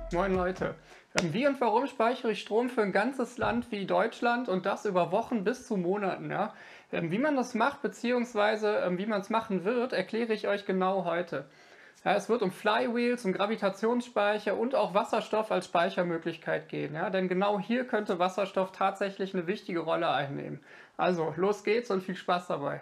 Moin Leute. Wie und warum speichere ich Strom für ein ganzes Land wie Deutschland und das über Wochen bis zu Monaten? Ja? Wie man das macht bzw. Wie man es machen wird, erkläre ich euch genau heute. Ja, es wird um Flywheels, um Gravitationsspeicher und auch Wasserstoff als Speichermöglichkeit gehen. Ja? Denn genau hier könnte Wasserstoff tatsächlich eine wichtige Rolle einnehmen. Also, los geht's und viel Spaß dabei.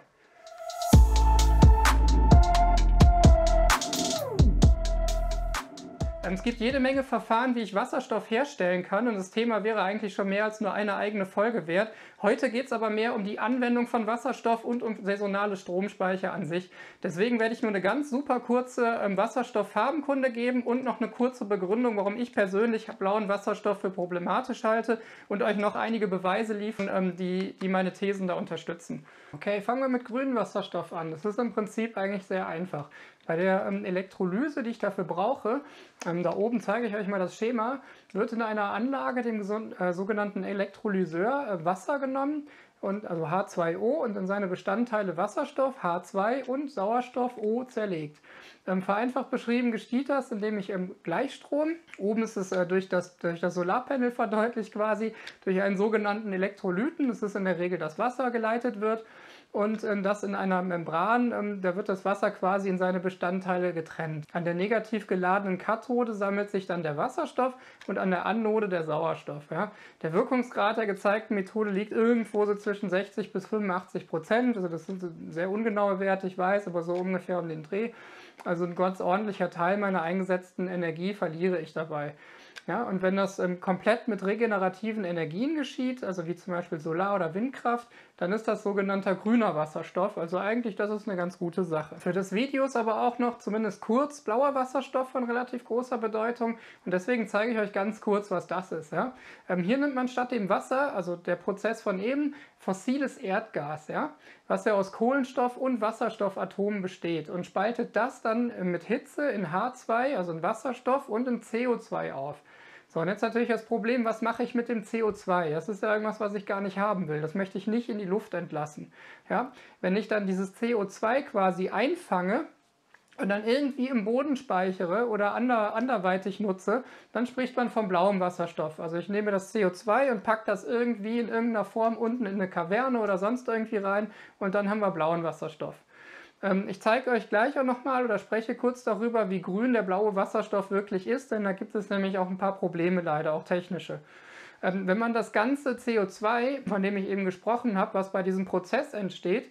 Es gibt jede Menge Verfahren, wie ich Wasserstoff herstellen kann, und das Thema wäre eigentlich schon mehr als nur eine eigene Folge wert. Heute geht es aber mehr um die Anwendung von Wasserstoff und um saisonale Stromspeicher an sich. Deswegen werde ich nur eine ganz super kurze Wasserstofffarbenkunde geben und noch eine kurze Begründung, warum ich persönlich blauen Wasserstoff für problematisch halte, und euch noch einige Beweise liefern, die meine Thesen da unterstützen. Okay, fangen wir mit grünem Wasserstoff an. Das ist im Prinzip eigentlich sehr einfach. Bei der Elektrolyse, die ich dafür brauche, da oben zeige ich euch mal das Schema, wird in einer Anlage, dem sogenannten Elektrolyseur, Wasser genommen, also H2O, und in seine Bestandteile Wasserstoff, H2 und Sauerstoff, O, zerlegt. Vereinfacht beschrieben geschieht das, indem ich Gleichstrom, oben ist es durch das Solarpanel verdeutlicht quasi, durch einen sogenannten Elektrolyten, das ist in der Regel das Wasser, geleitet wird. Und das in einer Membran, da wird das Wasser quasi in seine Bestandteile getrennt. An der negativ geladenen Kathode sammelt sich dann der Wasserstoff und an der Anode der Sauerstoff. Ja. Der Wirkungsgrad der gezeigten Methode liegt irgendwo so zwischen 60 bis 85%. Also das sind sehr ungenaue Werte, ich weiß, aber so ungefähr um den Dreh. Also ein ganz ordentlicher Teil meiner eingesetzten Energie verliere ich dabei. Ja, und wenn das komplett mit regenerativen Energien geschieht, also wie zum Beispiel Solar- oder Windkraft, dann ist das sogenannter grüner Wasserstoff. Also eigentlich, das ist eine ganz gute Sache. Für das Video ist aber auch noch zumindest kurz blauer Wasserstoff von relativ großer Bedeutung. Und deswegen zeige ich euch ganz kurz, was das ist. Ja? Hier nimmt man statt dem Wasser, also der Prozess von eben, fossiles Erdgas, ja? Was ja aus Kohlenstoff- und Wasserstoffatomen besteht, und spaltet das dann mit Hitze in H2, also in Wasserstoff, und in CO2 auf. So, und jetzt natürlich das Problem, was mache ich mit dem CO2? Das ist ja irgendwas, was ich gar nicht haben will. Das möchte ich nicht in die Luft entlassen. Ja? Wenn ich dann dieses CO2 quasi einfange und dann irgendwie im Boden speichere oder anderweitig nutze, dann spricht man vom blauem Wasserstoff. Also ich nehme das CO2 und packe das irgendwie in irgendeiner Form unten in eine Kaverne oder sonst irgendwie rein, und dann haben wir blauen Wasserstoff. Ich zeige euch gleich auch nochmal oder spreche kurz darüber, wie grün der blaue Wasserstoff wirklich ist, denn da gibt es nämlich auch ein paar Probleme, leider auch technische. Wenn man das ganze CO2, von dem ich eben gesprochen habe, was bei diesem Prozess entsteht,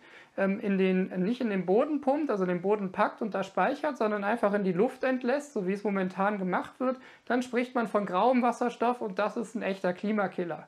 nicht in den Boden pumpt, also den Boden packt und da speichert, sondern einfach in die Luft entlässt, so wie es momentan gemacht wird, dann spricht man von grauem Wasserstoff, und das ist ein echter Klimakiller.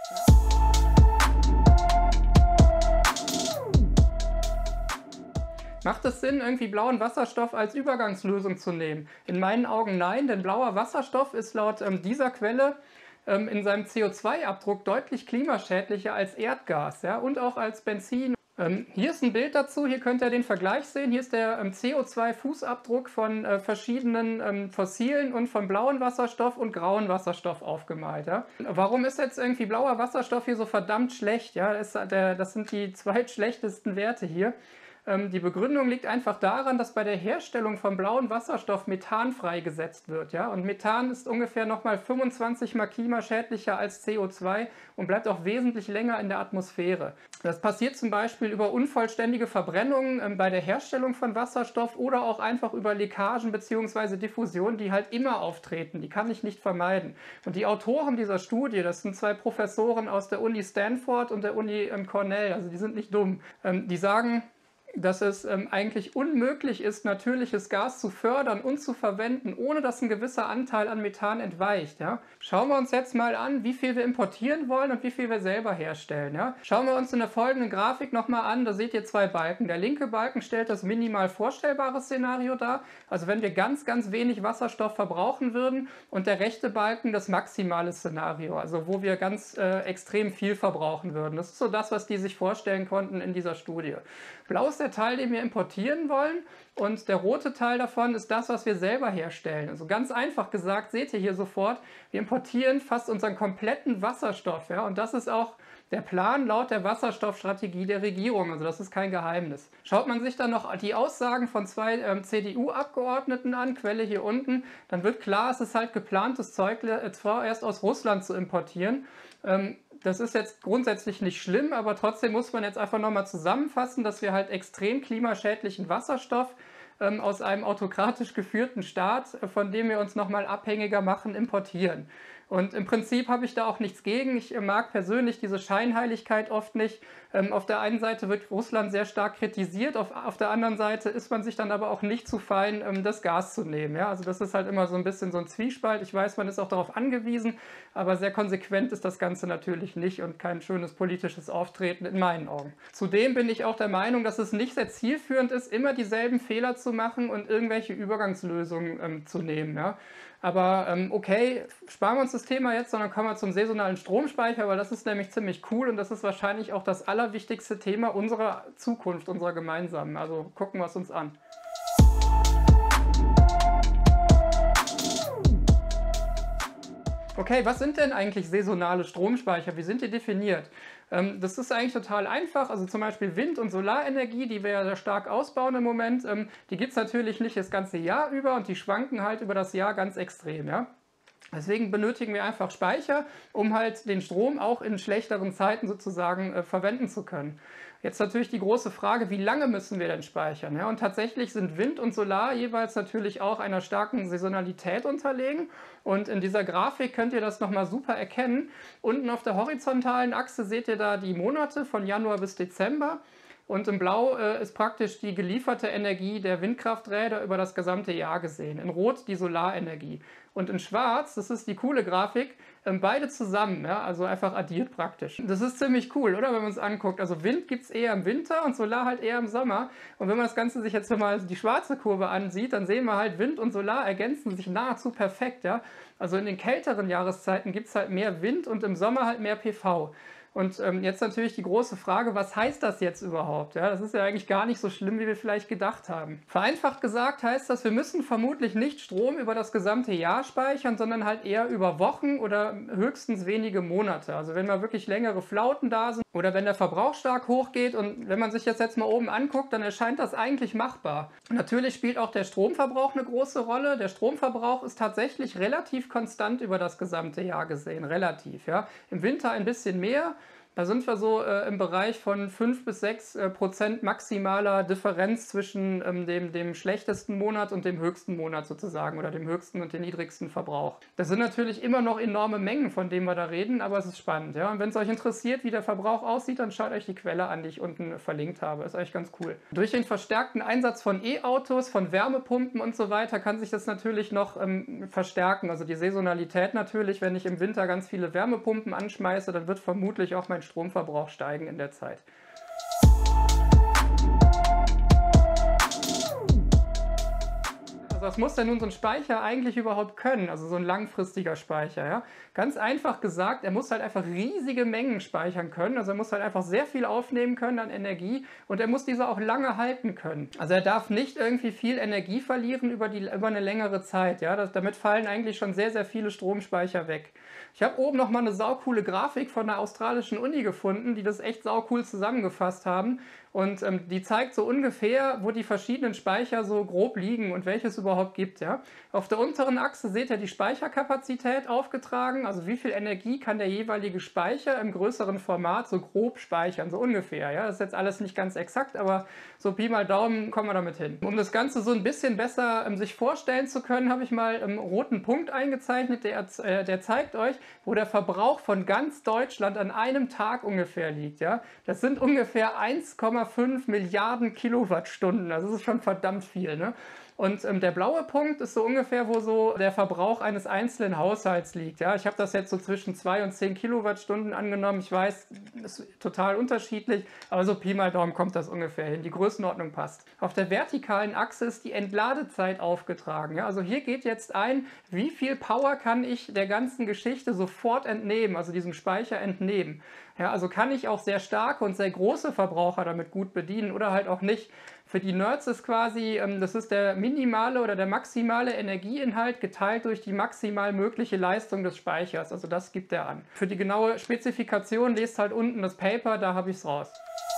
Macht es Sinn, irgendwie blauen Wasserstoff als Übergangslösung zu nehmen? In meinen Augen nein, denn blauer Wasserstoff ist laut dieser Quelle in seinem CO2-Abdruck deutlich klimaschädlicher als Erdgas, ja, und auch als Benzin. Hier ist ein Bild dazu, hier könnt ihr den Vergleich sehen. Hier ist der CO2-Fußabdruck von verschiedenen fossilen und von blauen Wasserstoff und grauen Wasserstoff aufgemalt. Ja. Warum ist jetzt irgendwie blauer Wasserstoff hier so verdammt schlecht? Ja, das sind die zweitschlechtesten Werte hier. Die Begründung liegt einfach daran, dass bei der Herstellung von blauem Wasserstoff Methan freigesetzt wird. Ja? Und Methan ist ungefähr nochmal 25 mal klimaschädlicher als CO2 und bleibt auch wesentlich länger in der Atmosphäre. Das passiert zum Beispiel über unvollständige Verbrennungen bei der Herstellung von Wasserstoff oder auch einfach über Leckagen bzw. Diffusion, die halt immer auftreten. Die kann ich nicht vermeiden. Und die Autoren dieser Studie, das sind zwei Professoren aus der Uni Stanford und der Uni Cornell, also die sind nicht dumm, die sagen, dass es eigentlich unmöglich ist, natürliches Gas zu fördern und zu verwenden, ohne dass ein gewisser Anteil an Methan entweicht. Ja? Schauen wir uns jetzt mal an, wie viel wir importieren wollen und wie viel wir selber herstellen. Ja? Schauen wir uns in der folgenden Grafik nochmal an, da seht ihr zwei Balken. Der linke Balken stellt das minimal vorstellbare Szenario dar, also wenn wir ganz, ganz wenig Wasserstoff verbrauchen würden, und der rechte Balken das maximale Szenario, also wo wir ganz extrem viel verbrauchen würden. Das ist so das, was die sich vorstellen konnten in dieser Studie. Blau ist der Teil, den wir importieren wollen, und der rote Teil davon ist das, was wir selber herstellen. Also ganz einfach gesagt, seht ihr hier sofort, wir importieren fast unseren kompletten Wasserstoff. Ja? Und das ist auch der Plan laut der Wasserstoffstrategie der Regierung. Also das ist kein Geheimnis. Schaut man sich dann noch die Aussagen von zwei CDU-Abgeordneten an, Quelle hier unten, dann wird klar, es ist halt geplantes Zeug vorerst aus Russland zu importieren. Das ist jetzt grundsätzlich nicht schlimm, aber trotzdem muss man jetzt einfach nochmal zusammenfassen, dass wir halt extrem klimaschädlichen Wasserstoff aus einem autokratisch geführten Staat, von dem wir uns nochmal abhängiger machen, importieren. Und im Prinzip habe ich da auch nichts gegen. Ich mag persönlich diese Scheinheiligkeit oft nicht. Auf der einen Seite wird Russland sehr stark kritisiert, auf der anderen Seite ist man sich dann aber auch nicht zu fein, das Gas zu nehmen. Ja? Also das ist halt immer so ein bisschen so ein Zwiespalt. Ich weiß, man ist auch darauf angewiesen, aber sehr konsequent ist das Ganze natürlich nicht und kein schönes politisches Auftreten in meinen Augen. Zudem bin ich auch der Meinung, dass es nicht sehr zielführend ist, immer dieselben Fehler zu machen und irgendwelche Übergangslösungen zu nehmen. Ja? Aber okay, sparen wir uns das Thema jetzt, sondern kommen wir zum saisonalen Stromspeicher, weil das ist nämlich ziemlich cool und das ist wahrscheinlich auch das allerwichtigste Thema unserer Zukunft, unserer gemeinsamen. Also gucken wir es uns an. Okay, was sind denn eigentlich saisonale Stromspeicher? Wie sind die definiert? Das ist eigentlich total einfach. Also zum Beispiel Wind- und Solarenergie, die wir ja sehr stark ausbauen im Moment, die gibt es natürlich nicht das ganze Jahr über und die schwanken halt über das Jahr ganz extrem. Ja? Deswegen benötigen wir einfach Speicher, um halt den Strom auch in schlechteren Zeiten sozusagen verwenden zu können. Jetzt natürlich die große Frage, wie lange müssen wir denn speichern? Ja, und tatsächlich sind Wind und Solar jeweils natürlich auch einer starken Saisonalität unterlegen. Und in dieser Grafik könnt ihr das nochmal super erkennen. Unten auf der horizontalen Achse seht ihr da die Monate von Januar bis Dezember. Und im Blau ist praktisch die gelieferte Energie der Windkrafträder über das gesamte Jahr gesehen. In Rot die Solarenergie. Und in Schwarz, das ist die coole Grafik, beide zusammen, ja, also einfach addiert praktisch. Das ist ziemlich cool, oder? Wenn man es anguckt. Also Wind gibt es eher im Winter und Solar halt eher im Sommer. Und wenn man das Ganze sich jetzt mal die schwarze Kurve ansieht, dann sehen wir halt, Wind und Solar ergänzen sich nahezu perfekt. Ja? Also in den kälteren Jahreszeiten gibt es halt mehr Wind und im Sommer halt mehr PV. Und jetzt natürlich die große Frage, was heißt das jetzt überhaupt? Ja, das ist ja eigentlich gar nicht so schlimm, wie wir vielleicht gedacht haben. Vereinfacht gesagt heißt das, wir müssen vermutlich nicht Strom über das gesamte Jahr speichern, sondern halt eher über Wochen oder höchstens wenige Monate. Also wenn mal wirklich längere Flauten da sind oder wenn der Verbrauch stark hochgeht und wenn man sich das jetzt mal oben anguckt, dann erscheint das eigentlich machbar. Und natürlich spielt auch der Stromverbrauch eine große Rolle. Der Stromverbrauch ist tatsächlich relativ konstant über das gesamte Jahr gesehen, relativ. Ja. Im Winter ein bisschen mehr. Da sind wir so im Bereich von 5 bis 6% maximaler Differenz zwischen dem schlechtesten Monat und dem höchsten Monat sozusagen oder dem höchsten und dem niedrigsten Verbrauch. Das sind natürlich immer noch enorme Mengen, von denen wir da reden, aber es ist spannend. Ja? Und wenn es euch interessiert, wie der Verbrauch aussieht, dann schaut euch die Quelle an, die ich unten verlinkt habe. Ist eigentlich ganz cool. Durch den verstärkten Einsatz von E-Autos, von Wärmepumpen und so weiter kann sich das natürlich noch verstärken. Also die Saisonalität natürlich, wenn ich im Winter ganz viele Wärmepumpen anschmeiße, dann wird vermutlich auch mein Stromverbrauch steigen in der Zeit. Was muss denn nun so ein Speicher eigentlich überhaupt können? Also so ein langfristiger Speicher, ja? Ganz einfach gesagt, er muss halt einfach riesige Mengen speichern können. Also er muss halt einfach sehr viel aufnehmen können an Energie und er muss diese auch lange halten können. Also er darf nicht irgendwie viel Energie verlieren über eine längere Zeit, ja? Damit fallen eigentlich schon sehr, sehr viele Stromspeicher weg. Ich habe oben nochmal eine saucoole Grafik von einer australischen Uni gefunden, die das echt saucool zusammengefasst haben. Und die zeigt so ungefähr, wo die verschiedenen Speicher so grob liegen und welche es überhaupt gibt. Ja? Auf der unteren Achse seht ihr die Speicherkapazität aufgetragen, also wie viel Energie kann der jeweilige Speicher im größeren Format so grob speichern, so ungefähr. Ja? Das ist jetzt alles nicht ganz exakt, aber so Pi mal Daumen kommen wir damit hin. Um das Ganze so ein bisschen besser sich vorstellen zu können, habe ich mal einen roten Punkt eingezeichnet, der zeigt euch, wo der Verbrauch von ganz Deutschland an einem Tag ungefähr liegt. Ja? Das sind ungefähr 1,5 Milliarden Kilowattstunden. Also das ist schon verdammt viel. Ne? Und der blaue Punkt ist so ungefähr, wo so der Verbrauch eines einzelnen Haushalts liegt. Ja, ich habe das jetzt so zwischen 2 und 10 Kilowattstunden angenommen. Ich weiß, das ist total unterschiedlich, aber so Pi mal Daumen kommt das ungefähr hin. Die Größenordnung passt. Auf der vertikalen Achse ist die Entladezeit aufgetragen. Ja, also hier geht jetzt ein, wie viel Power kann ich der ganzen Geschichte sofort entnehmen, also diesem Speicher entnehmen. Ja, also kann ich auch sehr starke und sehr große Verbraucher damit gut bedienen oder halt auch nicht. Für die Nerds ist quasi, das ist der minimale oder der maximale Energieinhalt geteilt durch die maximal mögliche Leistung des Speichers. Also das gibt er an. Für die genaue Spezifikation lest halt unten das Paper, da habe ich es raus.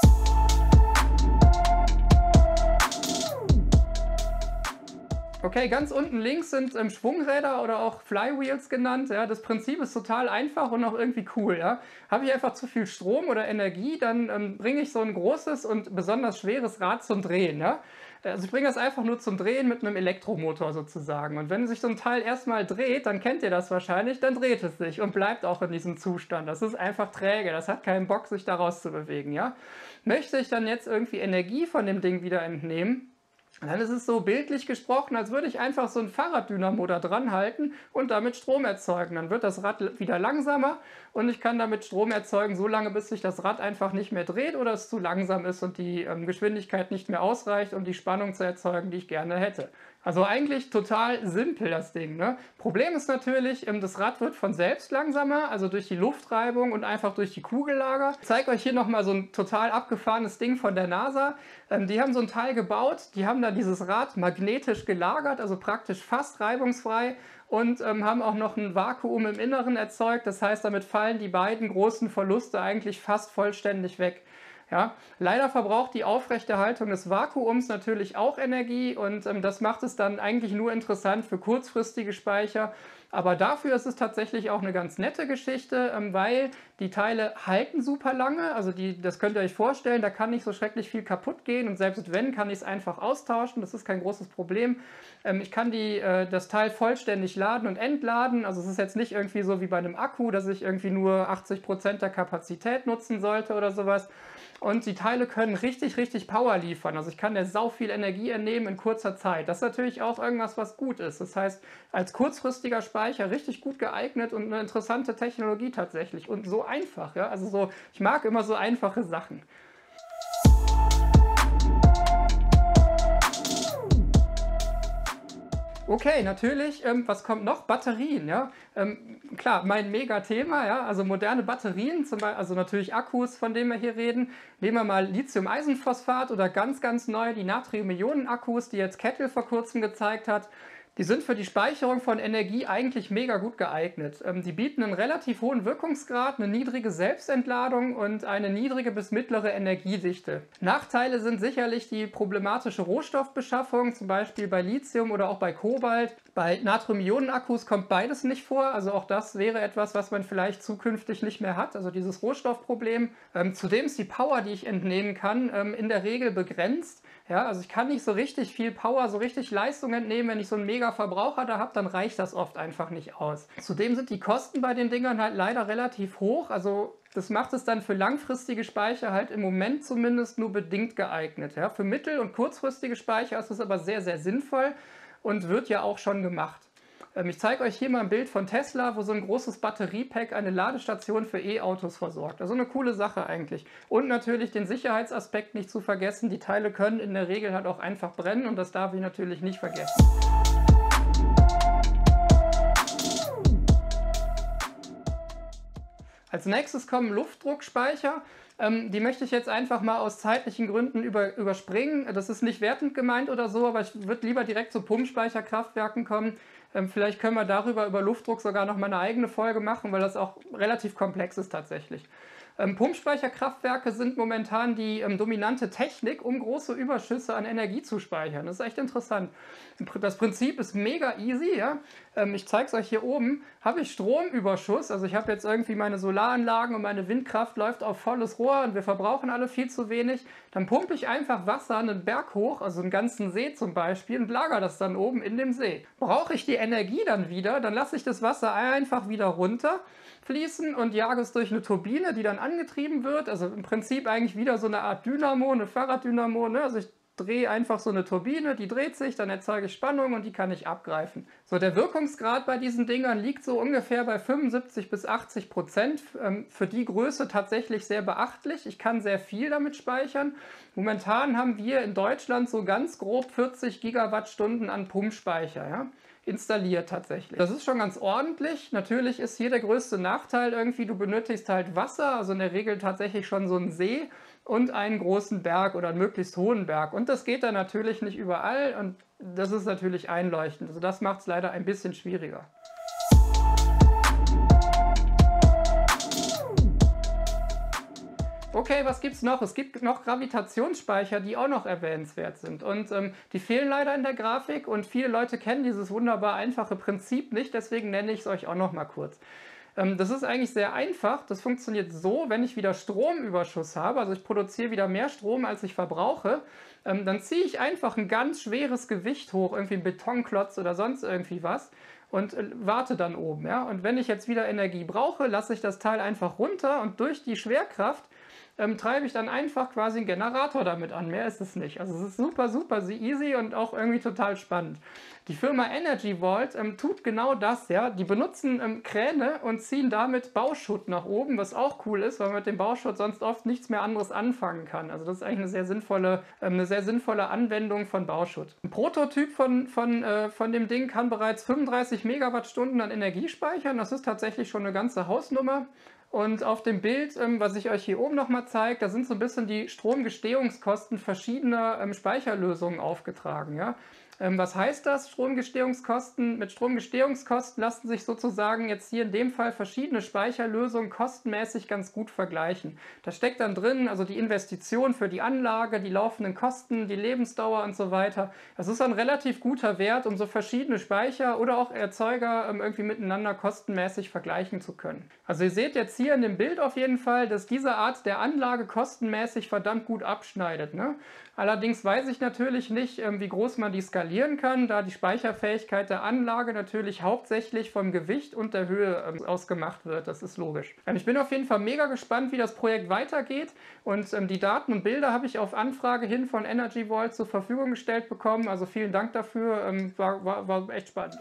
Okay, ganz unten links sind Schwungräder oder auch Flywheels genannt. Ja, das Prinzip ist total einfach und auch irgendwie cool. Ja. Habe ich einfach zu viel Strom oder Energie, dann bringe ich so ein großes und besonders schweres Rad zum Drehen. Ja. Also ich bringe das einfach nur zum Drehen mit einem Elektromotor sozusagen. Und wenn sich so ein Teil erstmal dreht, dann kennt ihr das wahrscheinlich, dann dreht es sich und bleibt auch in diesem Zustand. Das ist einfach träge, das hat keinen Bock, sich da rauszubewegen. Ja. Möchte ich dann jetzt irgendwie Energie von dem Ding wieder entnehmen, dann ist es so bildlich gesprochen, als würde ich einfach so ein Fahrraddynamo da dran halten und damit Strom erzeugen. Dann wird das Rad wieder langsamer und ich kann damit Strom erzeugen, so lange bis sich das Rad einfach nicht mehr dreht oder es zu langsam ist und die Geschwindigkeit nicht mehr ausreicht, um die Spannung zu erzeugen, die ich gerne hätte. Also eigentlich total simpel das Ding, ne? Problem ist natürlich, das Rad wird von selbst langsamer, also durch die Luftreibung und einfach durch die Kugellager. Ich zeige euch hier nochmal so ein total abgefahrenes Ding von der NASA. Die haben so ein Teil gebaut, die haben da dieses Rad magnetisch gelagert, also praktisch fast reibungsfrei und haben auch noch ein Vakuum im Inneren erzeugt. Das heißt, damit fallen die beiden großen Verluste eigentlich fast vollständig weg. Ja, leider verbraucht die Aufrechterhaltung des Vakuums natürlich auch Energie und das macht es dann eigentlich nur interessant für kurzfristige Speicher. Aber dafür ist es tatsächlich auch eine ganz nette Geschichte, weil die Teile halten super lange. Also das könnt ihr euch vorstellen, da kann nicht so schrecklich viel kaputt gehen und selbst wenn, kann ich es einfach austauschen. Das ist kein großes Problem. Ich kann das Teil vollständig laden und entladen. Also es ist jetzt nicht irgendwie so wie bei einem Akku, dass ich irgendwie nur 80% der Kapazität nutzen sollte oder sowas. Und die Teile können richtig, richtig Power liefern. Also ich kann der sau viel Energie entnehmen in kurzer Zeit. Das ist natürlich auch irgendwas, was gut ist. Das heißt, als kurzfristiger Speicher richtig gut geeignet und eine interessante Technologie tatsächlich. Und so einfach. Ja? Also so, ich mag immer so einfache Sachen. Okay, natürlich, was kommt noch? Batterien, ja. Klar, mein Mega-Thema, ja, also moderne Batterien, zum Beispiel, also natürlich Akkus, von denen wir hier reden. Nehmen wir mal Lithium-Eisenphosphat oder ganz, ganz neu die Natrium-Ionen-Akkus, die jetzt Kettle vor kurzem gezeigt hat. Die sind für die Speicherung von Energie eigentlich mega gut geeignet. Die bieten einen relativ hohen Wirkungsgrad, eine niedrige Selbstentladung und eine niedrige bis mittlere Energiedichte. Nachteile sind sicherlich die problematische Rohstoffbeschaffung, zum Beispiel bei Lithium oder auch bei Kobalt. Bei Natrium-Ionen-Akkus kommt beides nicht vor, also auch das wäre etwas, was man vielleicht zukünftig nicht mehr hat, also dieses Rohstoffproblem. Zudem ist die Power, die ich entnehmen kann, in der Regel begrenzt. Ja, also ich kann nicht so richtig viel Power, so richtig Leistung entnehmen. Wenn ich so einen Mega-Verbraucher da habe, dann reicht das oft einfach nicht aus. Zudem sind die Kosten bei den Dingern halt leider relativ hoch. Also das macht es dann für langfristige Speicher halt im Moment zumindest nur bedingt geeignet. Ja, für mittel- und kurzfristige Speicher ist es aber sehr, sehr sinnvoll und wird ja auch schon gemacht. Ich zeige euch hier mal ein Bild von Tesla, wo so ein großes Batteriepack eine Ladestation für E-Autos versorgt. Also eine coole Sache eigentlich. Und natürlich den Sicherheitsaspekt nicht zu vergessen. Die Teile können in der Regel halt auch einfach brennen und das darf ich natürlich nicht vergessen. Als nächstes kommen Luftdruckspeicher. Die möchte ich jetzt einfach mal aus zeitlichen Gründen überspringen. Das ist nicht wertend gemeint oder so, aber ich würde lieber direkt zu Pumpspeicherkraftwerken kommen. Vielleicht können wir über Luftdruck sogar noch mal eine eigene Folge machen, weil das auch relativ komplex ist tatsächlich. Pumpspeicherkraftwerke sind momentan die dominante Technik, um große Überschüsse an Energie zu speichern. Das ist echt interessant. Das Prinzip ist mega easy. Ja? Ich zeige es euch hier oben. Habe ich Stromüberschuss, also ich habe jetzt irgendwie meine Solaranlagen und meine Windkraft läuft auf volles Rohr und wir verbrauchen alle viel zu wenig, dann pumpe ich einfach Wasser einen Berg hoch, also einen ganzen See zum Beispiel, und lagere das dann oben in dem See. Brauche ich die Energie dann wieder, dann lasse ich das Wasser einfach wieder runter fließen und jage es durch eine Turbine, die dann angetrieben wird. Also im Prinzip eigentlich wieder so eine Art Dynamo, eine Fahrraddynamo. Ne? Also ich drehe einfach so eine Turbine, die dreht sich, dann erzeuge ich Spannung und die kann ich abgreifen. So, der Wirkungsgrad bei diesen Dingern liegt so ungefähr bei 75 bis 80%. Für die Größe tatsächlich sehr beachtlich. Ich kann sehr viel damit speichern. Momentan haben wir in Deutschland so ganz grob 40 Gigawattstunden an Pumpspeicher, ja, installiert tatsächlich. Das ist schon ganz ordentlich. Natürlich ist hier der größte Nachteil irgendwie, du benötigst halt Wasser, also in der Regel tatsächlich schon so einen See und einen großen Berg oder einen möglichst hohen Berg. Und das geht dann natürlich nicht überall und das ist natürlich einleuchtend. Also das macht es leider ein bisschen schwieriger. Okay, was gibt's noch? Es gibt noch Gravitationsspeicher, die auch noch erwähnenswert sind. Und die fehlen leider in der Grafik und viele Leute kennen dieses wunderbar einfache Prinzip nicht, deswegen nenne ich es euch auch noch mal kurz. Das ist eigentlich sehr einfach. Das funktioniert so, wenn ich wieder Stromüberschuss habe, also ich produziere wieder mehr Strom, als ich verbrauche, dann ziehe ich einfach ein ganz schweres Gewicht hoch, irgendwie einen Betonklotz oder sonst irgendwie was und warte dann oben. Ja? Und wenn ich jetzt wieder Energie brauche, lasse ich das Teil einfach runter und durch die Schwerkraft treibe ich dann einfach quasi einen Generator damit an. Mehr ist es nicht. Also es ist super, super easy und auch irgendwie total spannend. Die Firma Energy Vault tut genau das. Ja? Die benutzen Kräne und ziehen damit Bauschutt nach oben, was auch cool ist, weil man mit dem Bauschutt sonst oft nichts mehr anderes anfangen kann. Also das ist eigentlich eine sehr sinnvolle Anwendung von Bauschutt. Ein Prototyp von dem Ding kann bereits 35 Megawattstunden an Energie speichern. Das ist tatsächlich schon eine ganze Hausnummer. Und auf dem Bild, was ich euch hier oben nochmal zeige, da sind so ein bisschen die Stromgestehungskosten verschiedener Speicherlösungen aufgetragen. Ja? Was heißt das, Stromgestehungskosten? Mit Stromgestehungskosten lassen sich sozusagen jetzt hier in dem Fall verschiedene Speicherlösungen kostenmäßig ganz gut vergleichen. Da steckt dann drin, also die Investition für die Anlage, die laufenden Kosten, die Lebensdauer und so weiter. Das ist ein relativ guter Wert, um so verschiedene Speicher oder auch Erzeuger irgendwie miteinander kostenmäßig vergleichen zu können. Also ihr seht jetzt hier in dem Bild auf jeden Fall, dass diese Art der Anlage kostenmäßig verdammt gut abschneidet, ne? Allerdings weiß ich natürlich nicht, wie groß man die skalieren kann, da die Speicherfähigkeit der Anlage natürlich hauptsächlich vom Gewicht und der Höhe ausgemacht wird. Das ist logisch. Ich bin auf jeden Fall mega gespannt, wie das Projekt weitergeht. Und die Daten und Bilder habe ich auf Anfrage hin von Energy Vault zur Verfügung gestellt bekommen. Also vielen Dank dafür. War echt spannend.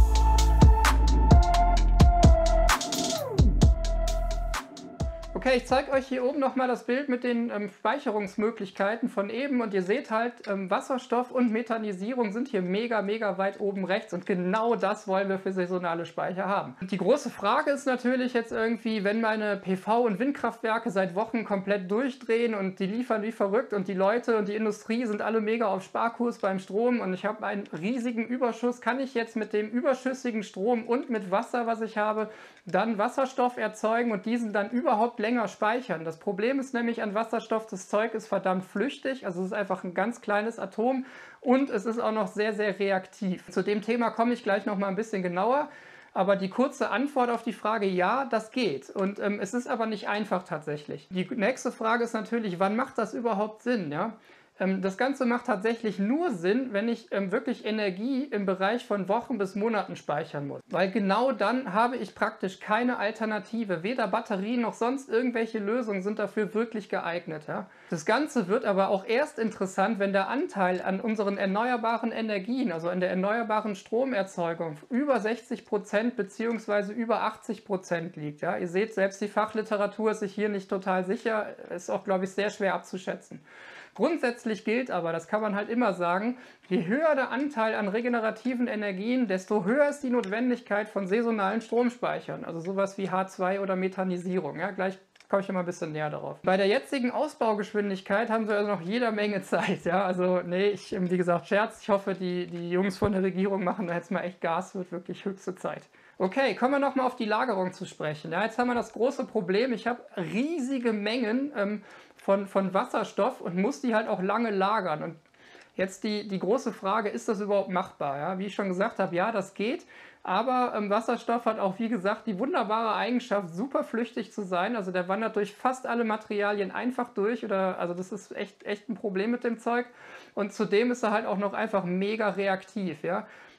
Okay, ich zeige euch hier oben nochmal das Bild mit den Speicherungsmöglichkeiten von eben und ihr seht halt, Wasserstoff und Methanisierung sind hier mega weit oben rechts und genau das wollen wir für saisonale Speicher haben. Und die große Frage ist natürlich jetzt irgendwie, wenn meine PV- und Windkraftwerke seit Wochen komplett durchdrehen und die liefern wie verrückt und die Leute und die Industrie sind alle mega auf Sparkurs beim Strom und ich habe einen riesigen Überschuss, kann ich jetzt mit dem überschüssigen Strom und mit Wasser, was ich habe, dann Wasserstoff erzeugen und diesen dann überhaupt länger speichern. Das Problem ist nämlich an Wasserstoff, das Zeug ist verdammt flüchtig, also es ist einfach ein ganz kleines Atom und es ist auch noch sehr reaktiv. Zu dem Thema komme ich gleich noch mal ein bisschen genauer, aber die kurze Antwort auf die Frage, ja, das geht. Und es ist aber nicht einfach tatsächlich. Die nächste Frage ist natürlich, wann macht das überhaupt Sinn? Ja? Das Ganze macht tatsächlich nur Sinn, wenn ich wirklich Energie im Bereich von Wochen bis Monaten speichern muss. Weil genau dann habe ich praktisch keine Alternative. Weder Batterien noch sonst irgendwelche Lösungen sind dafür wirklich geeignet. Ja? Das Ganze wird aber auch erst interessant, wenn der Anteil an unseren erneuerbaren Energien, also an der erneuerbaren Stromerzeugung, über 60% bzw. über 80% liegt. Ja? Ihr seht, selbst die Fachliteratur ist sich hier nicht total sicher. Ist auch, glaube ich, sehr schwer abzuschätzen. Grundsätzlich gilt aber, das kann man halt immer sagen, je höher der Anteil an regenerativen Energien, desto höher ist die Notwendigkeit von saisonalen Stromspeichern, also sowas wie H2 oder Methanisierung. Ja, gleich komme ich noch mal ein bisschen näher darauf. Bei der jetzigen Ausbaugeschwindigkeit haben wir also noch jede Menge Zeit. Ja? Also nee, wie gesagt, Scherz. Ich hoffe, die Jungs von der Regierung machen da jetzt mal echt Gas, wird wirklich höchste Zeit. Okay, kommen wir nochmal auf die Lagerung zu sprechen. Ja, jetzt haben wir das große Problem, ich habe riesige Mengen von Wasserstoff und muss die halt auch lange lagern. Und jetzt die große Frage, ist das überhaupt machbar? Ja, wie ich schon gesagt habe, ja, das geht. Aber Wasserstoff hat auch, wie gesagt, die wunderbare Eigenschaft, super flüchtig zu sein. Also der wandert durch fast alle Materialien einfach durch. Also das ist echt ein Problem mit dem Zeug. Und zudem ist er halt auch noch einfach mega reaktiv. Ja?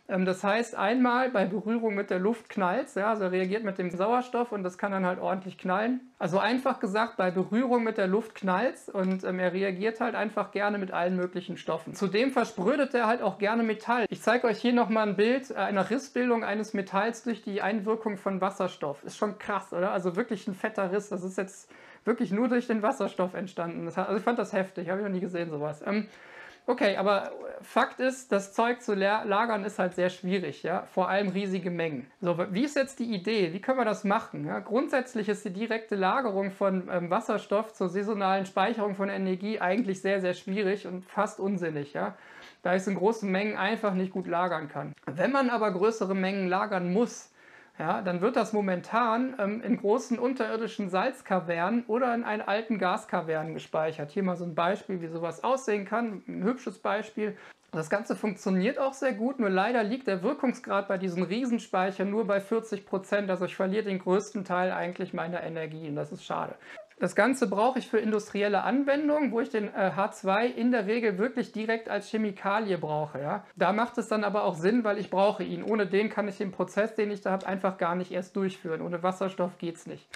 Das heißt, einmal bei Berührung mit der Luft knallt es, ja, also er reagiert mit dem Sauerstoff und das kann dann halt ordentlich knallen. Also einfach gesagt, bei Berührung mit der Luft knallt es und er reagiert halt einfach gerne mit allen möglichen Stoffen. Zudem versprödet er halt auch gerne Metall. Ich zeige euch hier nochmal ein Bild einer Rissbildung eines Metalls durch die Einwirkung von Wasserstoff. Ist schon krass, oder? Also wirklich ein fetter Riss. Das ist jetzt wirklich nur durch den Wasserstoff entstanden. Also ich fand das heftig, habe ich noch nie gesehen sowas. Okay, aber Fakt ist, das Zeug zu lagern ist halt sehr schwierig, ja? Vor allem riesige Mengen. So, wie ist jetzt die Idee? Wie können wir das machen? Ja? Grundsätzlich ist die direkte Lagerung von Wasserstoff zur saisonalen Speicherung von Energie eigentlich sehr, sehr schwierig und fast unsinnig, ja? Da ich es in großen Mengen einfach nicht gut lagern kann. Wenn man aber größere Mengen lagern muss, ja, dann wird das momentan in großen unterirdischen Salzkavernen oder in einen alten Gaskavernen gespeichert. Hier mal so ein Beispiel, wie sowas aussehen kann. Ein hübsches Beispiel. Das Ganze funktioniert auch sehr gut, nur leider liegt der Wirkungsgrad bei diesen Riesenspeichern nur bei 40%. Also ich verliere den größten Teil eigentlich meiner Energie und das ist schade. Das Ganze brauche ich für industrielle Anwendungen, wo ich den H2 in der Regel wirklich direkt als Chemikalie brauche. Ja? Da macht es dann aber auch Sinn, weil ich brauche ihn. Ohne den kann ich den Prozess, den ich da habe, einfach gar nicht erst durchführen. Ohne Wasserstoff geht es nicht.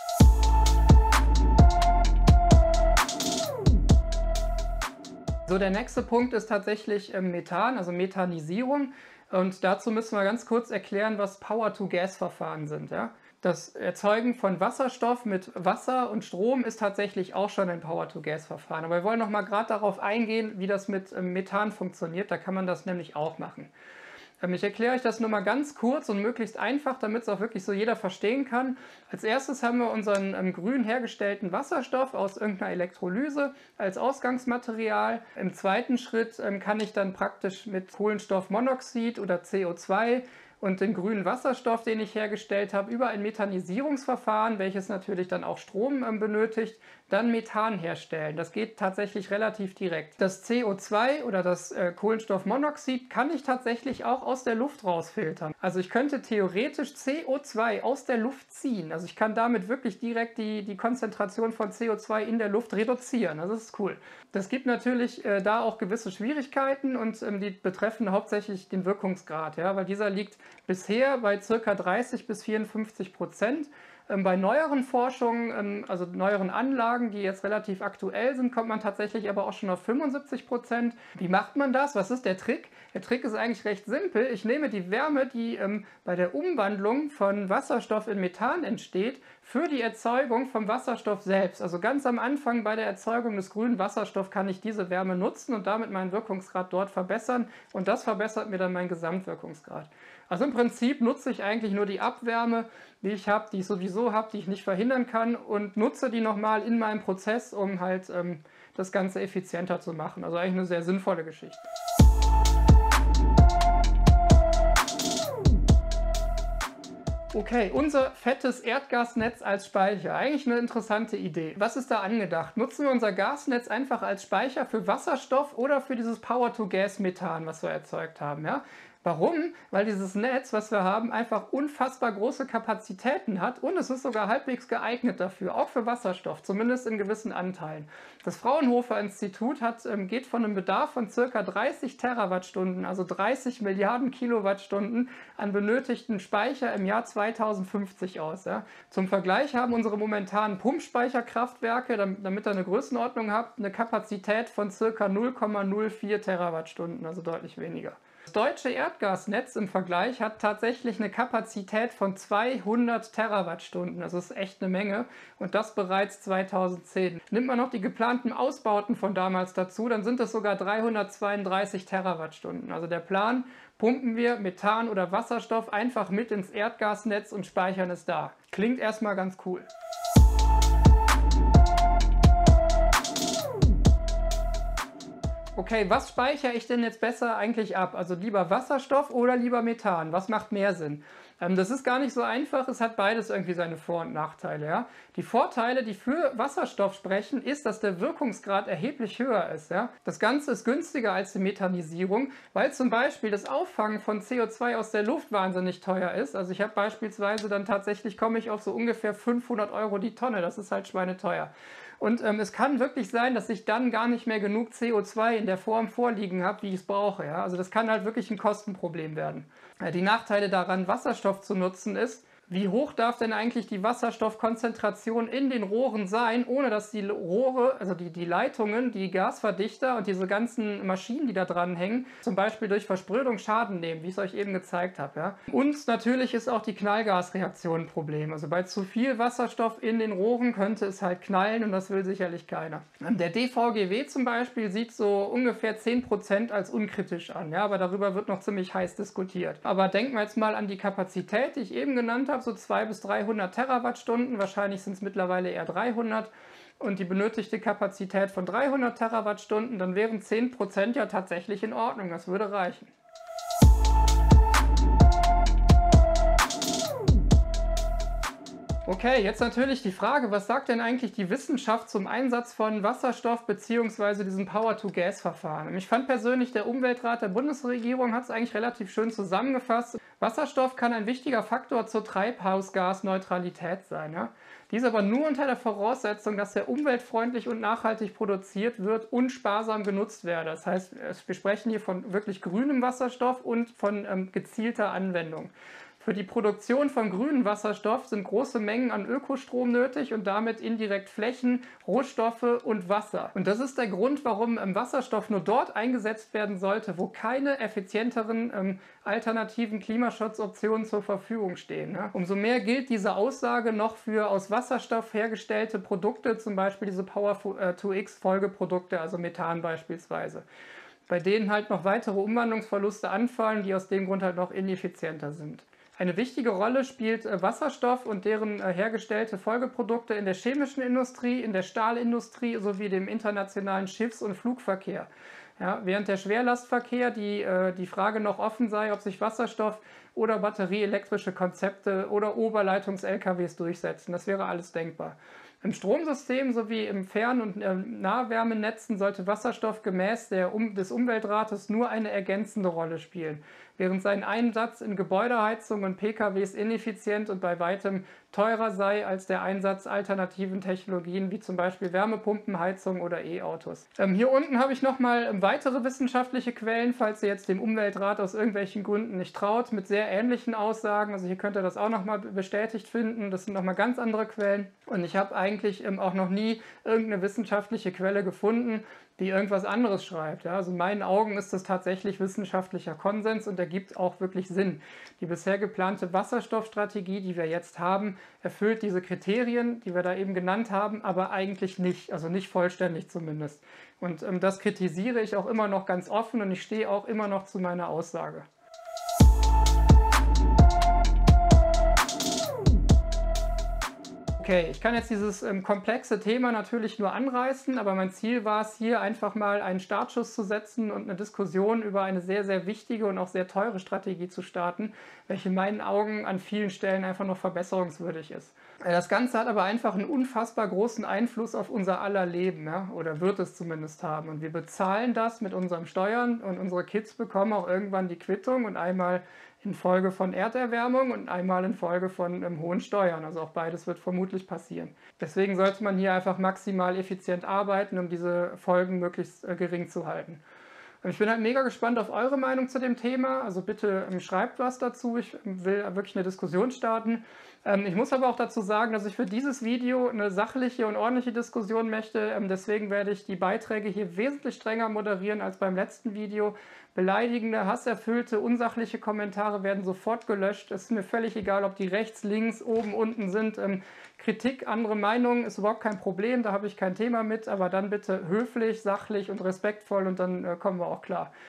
So, der nächste Punkt ist tatsächlich Methan, also Methanisierung. Und dazu müssen wir ganz kurz erklären, was Power-to-Gas-Verfahren sind. Ja? Das Erzeugen von Wasserstoff mit Wasser und Strom ist tatsächlich auch schon ein Power-to-Gas-Verfahren. Aber wir wollen noch mal gerade darauf eingehen, wie das mit Methan funktioniert. Da kann man das nämlich auch machen. Ich erkläre euch das nur mal ganz kurz und möglichst einfach, damit es auch wirklich so jeder verstehen kann. Als erstes haben wir unseren grün hergestellten Wasserstoff aus irgendeiner Elektrolyse als Ausgangsmaterial. Im zweiten Schritt kann ich dann praktisch mit Kohlenstoffmonoxid oder CO2 und den grünen Wasserstoff, den ich hergestellt habe, über ein Methanisierungsverfahren, welches natürlich dann auch Strom benötigt, dann Methan herstellen. Das geht tatsächlich relativ direkt. Das CO2 oder das Kohlenstoffmonoxid kann ich tatsächlich auch aus der Luft rausfiltern. Also ich könnte theoretisch CO2 aus der Luft ziehen. Also ich kann damit wirklich direkt die Konzentration von CO2 in der Luft reduzieren. Also das ist cool. Das gibt natürlich da auch gewisse Schwierigkeiten und die betreffen hauptsächlich den Wirkungsgrad, ja, weil dieser liegt bisher bei ca. 30–54%. Bei neueren Forschungen, also neueren Anlagen, die jetzt relativ aktuell sind, kommt man tatsächlich aber auch schon auf 75%. Wie macht man das? Was ist der Trick? Der Trick ist eigentlich recht simpel. Ich nehme die Wärme, die bei der Umwandlung von Wasserstoff in Methan entsteht, für die Erzeugung vom Wasserstoff selbst. Also ganz am Anfang bei der Erzeugung des grünen Wasserstoffs kann ich diese Wärme nutzen und damit meinen Wirkungsgrad dort verbessern. Und das verbessert mir dann meinen Gesamtwirkungsgrad. Also im Prinzip nutze ich eigentlich nur die Abwärme, die ich habe, die ich sowieso habe, die ich nicht verhindern kann und nutze die nochmal in meinem Prozess, um halt das Ganze effizienter zu machen. Also eigentlich eine sehr sinnvolle Geschichte. Okay, unser fettes Erdgasnetz als Speicher. Eigentlich eine interessante Idee. Was ist da angedacht? Nutzen wir unser Gasnetz einfach als Speicher für Wasserstoff oder für dieses Power-to-Gas-Methan, was wir erzeugt haben? Ja? Warum? Weil dieses Netz, was wir haben, einfach unfassbar große Kapazitäten hat und es ist sogar halbwegs geeignet dafür, auch für Wasserstoff, zumindest in gewissen Anteilen. Das Fraunhofer Institut geht von einem Bedarf von ca. 30 Terawattstunden, also 30 Milliarden Kilowattstunden an benötigten Speicher im Jahr 2050 aus. Ja. Zum Vergleich haben unsere momentanen Pumpspeicherkraftwerke, damit ihr eine Größenordnung habt, eine Kapazität von ca. 0,04 Terawattstunden, also deutlich weniger. Das deutsche Erdgasnetz im Vergleich hat tatsächlich eine Kapazität von 200 Terawattstunden. Das ist echt eine Menge und das bereits 2010. Nimmt man noch die geplanten Ausbauten von damals dazu, dann sind es sogar 332 Terawattstunden. Also der Plan, pumpen wir Methan oder Wasserstoff einfach mit ins Erdgasnetz und speichern es da. Klingt erstmal ganz cool. Okay, was speichere ich denn jetzt besser eigentlich ab? Also lieber Wasserstoff oder lieber Methan? Was macht mehr Sinn? Das ist gar nicht so einfach, es hat beides irgendwie seine Vor- und Nachteile. Ja? Die Vorteile, die für Wasserstoff sprechen, ist, dass der Wirkungsgrad erheblich höher ist. Ja? Das Ganze ist günstiger als die Methanisierung, weil zum Beispiel das Auffangen von CO2 aus der Luft wahnsinnig teuer ist. Also ich habe beispielsweise dann tatsächlich, komme ich auf so ungefähr 500 € die Tonne, das ist halt schweineteuer. Und es kann wirklich sein, dass ich dann gar nicht mehr genug CO2 in der Form vorliegen habe, wie ich es brauche. Ja? Also das kann halt wirklich ein Kostenproblem werden. Die Nachteile daran, Wasserstoff zu nutzen, ist, wie hoch darf denn eigentlich die Wasserstoffkonzentration in den Rohren sein, ohne dass die Rohre, also die Leitungen, die Gasverdichter und diese ganzen Maschinen, die da dran hängen, zum Beispiel durch Versprödung Schaden nehmen, wie ich es euch eben gezeigt habe. Ja? Und natürlich ist auch die Knallgasreaktion ein Problem. Also bei zu viel Wasserstoff in den Rohren könnte es halt knallen und das will sicherlich keiner. Der DVGW zum Beispiel sieht so ungefähr 10% als unkritisch an, ja? Aber darüber wird noch ziemlich heiß diskutiert. Aber denken wir jetzt mal an die Kapazität, die ich eben genannt habe, so 200 bis 300 Terawattstunden, wahrscheinlich sind es mittlerweile eher 300 und die benötigte Kapazität von 300 Terawattstunden, dann wären 10% ja tatsächlich in Ordnung, das würde reichen. Okay, jetzt natürlich die Frage, was sagt denn eigentlich die Wissenschaft zum Einsatz von Wasserstoff bzw. diesem Power-to-Gas-Verfahren? Ich fand persönlich, der Umweltrat der Bundesregierung hat es eigentlich relativ schön zusammengefasst. Wasserstoff kann ein wichtiger Faktor zur Treibhausgasneutralität sein. Ja? Dies aber nur unter der Voraussetzung, dass er umweltfreundlich und nachhaltig produziert wird und sparsam genutzt werde. Das heißt, wir sprechen hier von wirklich grünem Wasserstoff und von gezielter Anwendung. Für die Produktion von grünem Wasserstoff sind große Mengen an Ökostrom nötig und damit indirekt Flächen, Rohstoffe und Wasser. Und das ist der Grund, warum Wasserstoff nur dort eingesetzt werden sollte, wo keine effizienteren alternativen Klimaschutzoptionen zur Verfügung stehen. Ja? Umso mehr gilt diese Aussage noch für aus Wasserstoff hergestellte Produkte, zum Beispiel diese Power-to-X-Folgeprodukte, also Methan beispielsweise, bei denen halt noch weitere Umwandlungsverluste anfallen, die aus dem Grund halt noch ineffizienter sind. Eine wichtige Rolle spielt Wasserstoff und deren hergestellte Folgeprodukte in der chemischen Industrie, in der Stahlindustrie sowie dem internationalen Schiffs- und Flugverkehr. Ja, während der Schwerlastverkehr die Frage noch offen sei, ob sich Wasserstoff oder batterieelektrische Konzepte oder Oberleitungs-LKWs durchsetzen. Das wäre alles denkbar. Im Stromsystem sowie im Fern- und Nahwärmenetzen sollte Wasserstoff gemäß des Umweltrates nur eine ergänzende Rolle spielen, während sein Einsatz in Gebäudeheizung und PKWs ineffizient und bei weitem teurer sei als der Einsatz alternativen Technologien wie zum Beispiel Wärmepumpenheizung oder E-Autos. Hier unten habe ich nochmal weitere wissenschaftliche Quellen, falls ihr jetzt dem Umweltrat aus irgendwelchen Gründen nicht traut, mit sehr ähnlichen Aussagen. Also hier könnt ihr das auch nochmal bestätigt finden. Das sind nochmal ganz andere Quellen. Und ich habe eigentlich auch noch nie irgendeine wissenschaftliche Quelle gefunden, die irgendwas anderes schreibt. Ja? Also in meinen Augen ist das tatsächlich wissenschaftlicher Konsens und ergibt auch wirklich Sinn. Die bisher geplante Wasserstoffstrategie, die wir jetzt haben, erfüllt diese Kriterien, die wir da eben genannt haben, aber eigentlich nicht, also nicht vollständig zumindest. Und das kritisiere ich auch immer noch ganz offen und ich stehe auch immer noch zu meiner Aussage. Okay, ich kann jetzt dieses komplexe Thema natürlich nur anreißen, aber mein Ziel war es, hier einfach mal einen Startschuss zu setzen und eine Diskussion über eine sehr, sehr wichtige und auch sehr teure Strategie zu starten, welche in meinen Augen an vielen Stellen einfach noch verbesserungswürdig ist. Das Ganze hat aber einfach einen unfassbar großen Einfluss auf unser aller Leben, ja? Oder wird es zumindest haben. Und wir bezahlen das mit unseren Steuern und unsere Kids bekommen auch irgendwann die Quittung und einmal infolge von Erderwärmung und einmal infolge von hohen Steuern. Also auch beides wird vermutlich passieren. Deswegen sollte man hier einfach maximal effizient arbeiten, um diese Folgen möglichst gering zu halten. Ich bin halt mega gespannt auf eure Meinung zu dem Thema, also bitte schreibt was dazu, ich will wirklich eine Diskussion starten. Ich muss aber auch dazu sagen, dass ich für dieses Video eine sachliche und ordentliche Diskussion möchte, deswegen werde ich die Beiträge hier wesentlich strenger moderieren als beim letzten Video. Beleidigende, hasserfüllte, unsachliche Kommentare werden sofort gelöscht. Es ist mir völlig egal, ob die rechts, links, oben, unten sind. Kritik, andere Meinungen ist überhaupt kein Problem, da habe ich kein Thema mit, aber dann bitte höflich, sachlich und respektvoll und dann kommen wir auch klar.